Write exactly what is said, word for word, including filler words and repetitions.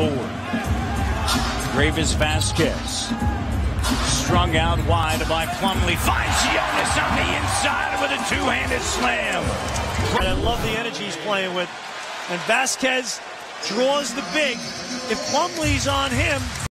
forward. Gravis Vasquez. Strung out wide by Plumlee. Finds Jonas on the inside with a two-handed slam. And I love the energy he's playing with. And Vasquez draws the big. If Plumlee's on him,